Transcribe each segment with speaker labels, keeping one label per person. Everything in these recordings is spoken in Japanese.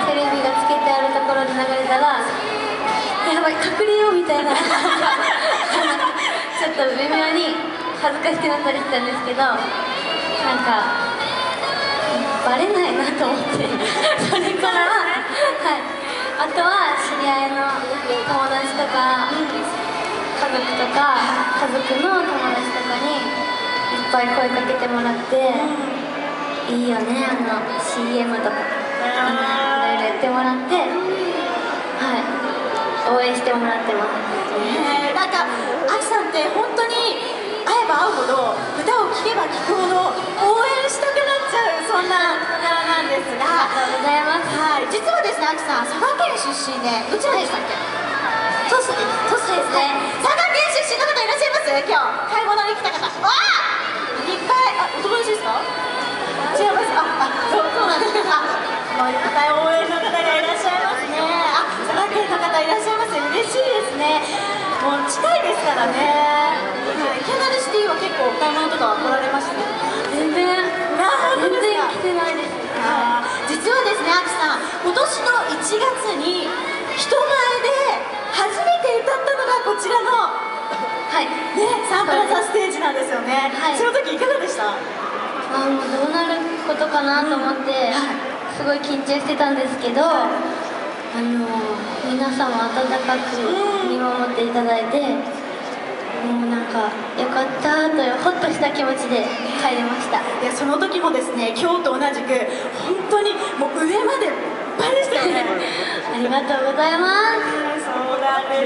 Speaker 1: テレビがつけてあるところで流れたらやばい隠れようみたいなちょっと微妙に恥ずかしくなったりしたんですけど、なんかバレないなと思ってそれからは、はい、あとは知り合いの友達とか、家族とか家族の友達とかにいっぱい声かけてもらって、いいよねCM とかいろいろやってもらって、はい、応援してもらってます。
Speaker 2: なんかあきさんって本当に会えば会うほど歌を聴けば聴くほど応援したくなっちゃう、そんな方なんですが、
Speaker 1: ありがとうございます。
Speaker 2: はい、実はですね、あきさん佐賀県出身でどちらでしたっけ？
Speaker 1: トスですね。
Speaker 2: 佐賀県出身の方いらっしゃいます？今日買い物に来た方、わあいっぱい。お友達ですか？違います。そうなんですか。もういっぱい応援の方がいらっしゃいますね。佐賀県の方いらっしゃいます。嬉しいですね。もう近いですからね。キャナルシティは結構お買い物とかは来られました？
Speaker 1: 全然来てないです。
Speaker 2: 実はですね、あきさん、今年の1月に人前で初めて歌ったのがこちらの、はいね、サンプラザステージなんですよね。はい、その時いかがでした？
Speaker 1: もうどうなることかなと思って、すごい緊張してたんですけど、皆様温かく見守っていただいて、もうなんかよかったというほっとした気持ちで帰りました。
Speaker 2: いや、その時もですね、今日と同じく本当にもう上までいっぱいでしたよね。
Speaker 1: ありがとうございます。
Speaker 2: そうなんです。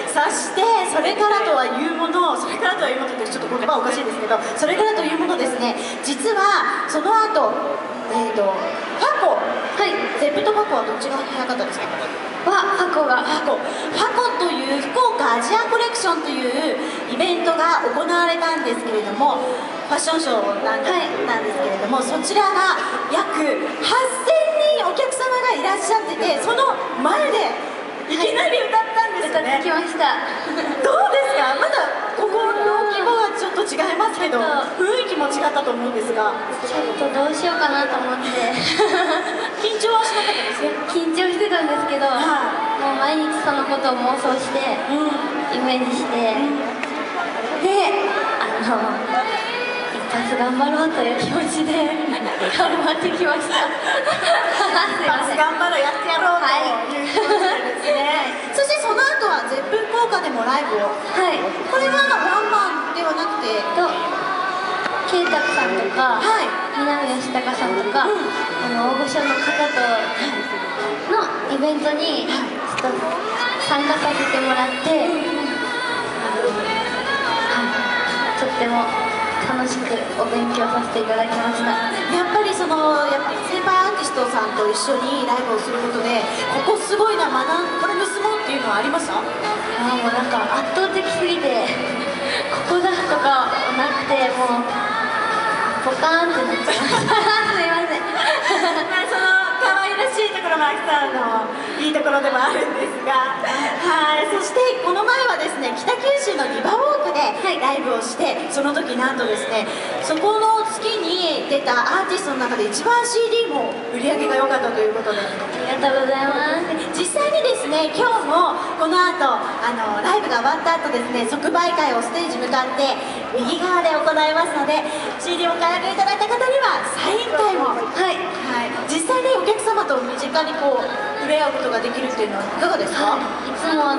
Speaker 2: そしてそれからとはいうもの、それからとはいうものってちょっと言葉おかしいですけど、それからというものですね、実はその後ファコ、はい、ゼップとファコはどっちが早かったですか？
Speaker 1: ファコ
Speaker 2: という福岡アジアコレクションというイベントが行われたんですけれども、ファッションショーなんですけれども、そちらが約8000人お客様がいらっしゃってて、その前でいきなり歌ったんですよね。
Speaker 1: 歌ってきました。
Speaker 2: どうですか？まだここの規模はちょっと違いますけど、雰囲気も違ったと思うんですが、
Speaker 1: ちょっとどうしようかなと思って
Speaker 2: 緊張はしなかったですね。
Speaker 1: 緊張してたんですけど、もう毎日そのことを妄想して、イメージして、で一発頑張ろうという気持ちで頑張ってきました。
Speaker 2: 一発頑張ろう、やってやろうという気持ちでですね。そしてその後はゼップ福岡でもライブを、これはワンマンではなくて
Speaker 1: 圭太さんとか、南吉高さんとか、大御所の方とのイベントにちょっと参加させてもらって、とっても楽しくお勉強させていただきました。
Speaker 2: やっぱり先輩アーティストさんと一緒にライブをすることで、ここすごいな、これ盗もうっていうのはありました？
Speaker 1: もうなんか圧倒的すぎてここだとかなくて、もうポカーンってなっちゃいました。すいません。
Speaker 2: その可愛らしいところもあきさんのいいところでもあるんですが、そしてこの前はですね、北九州のリバウォークでライブをして、その時なんとですね、そこの月に出たアーティストの中で一番 CD も売り上げが良かったということで、
Speaker 1: ありがとうございます。
Speaker 2: 実際にですね、今日もこの後ライブが終わった後ですね、即売会をステージ向かって右側で行いますので、 CD をお買い上げいただいた方にはサイン会も、実際にお客様と身近にこう触れ合うことができるっていうのはいかがですか？
Speaker 1: いつも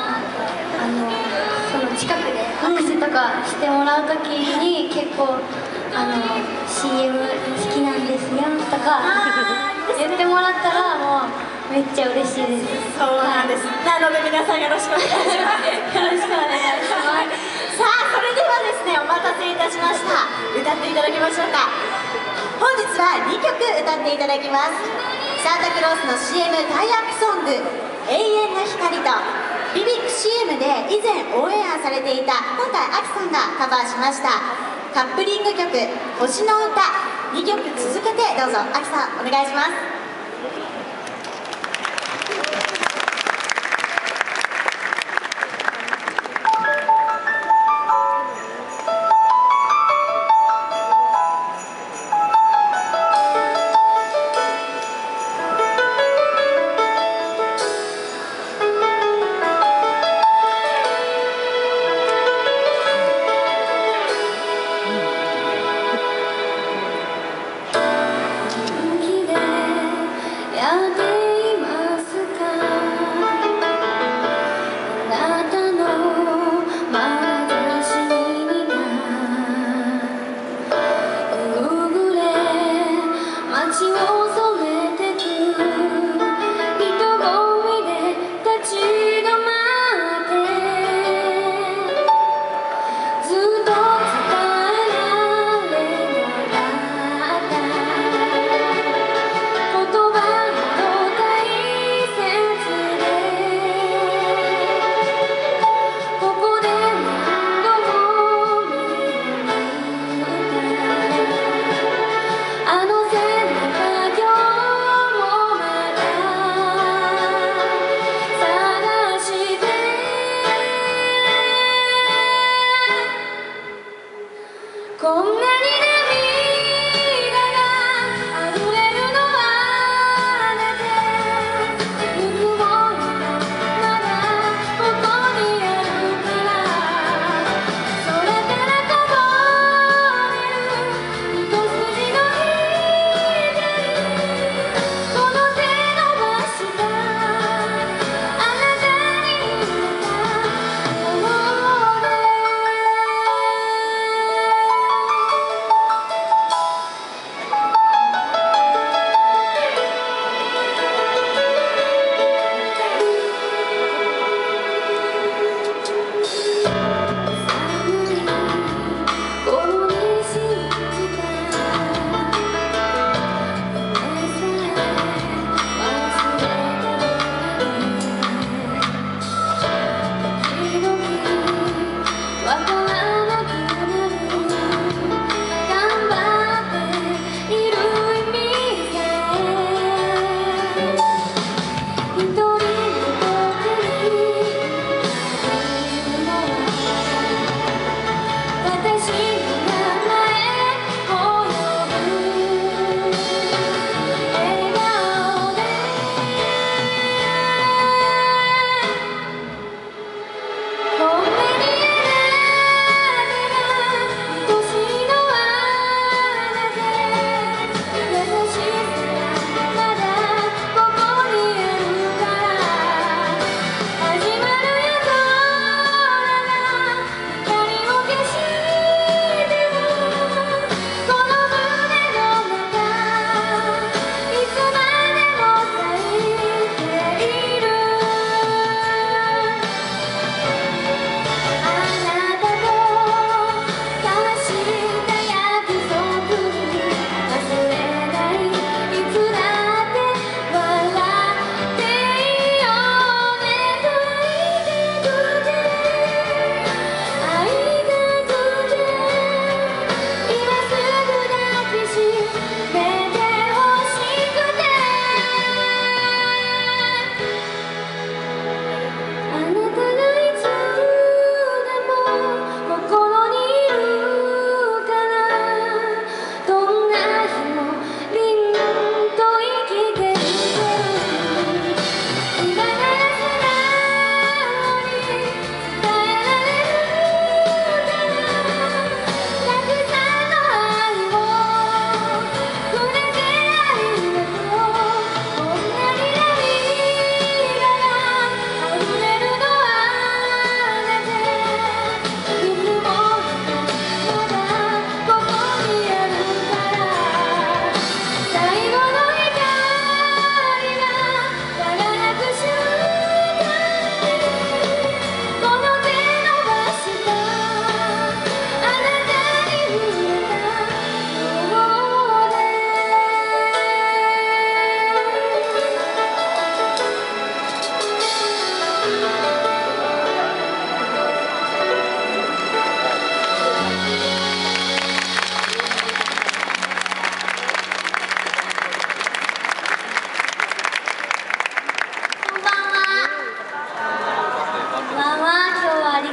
Speaker 1: その近くで握手とかしてもらうときに結構CM 好きなんですよとか言ってもらったらもうめっちゃ嬉しいです。
Speaker 2: そうなんです。なので皆さんよろしくお願いします。
Speaker 1: よろしくお願いします。
Speaker 2: さあ、それではですね、お待たせいたしました。歌っていただきましょうか。本日は2曲歌っていただきます。サンタクロースの CM タイアップソング「永遠の光」とビビック CM で以前オンエアされていた、今回あきさんがカバーしましたカップリング曲「星の歌」、2曲続けてどうぞあきさんお願いします。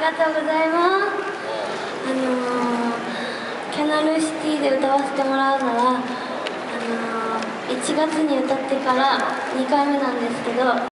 Speaker 1: がとうございます。キャナルシティで歌わせてもらうのは1月に歌ってから2回目なんですけど、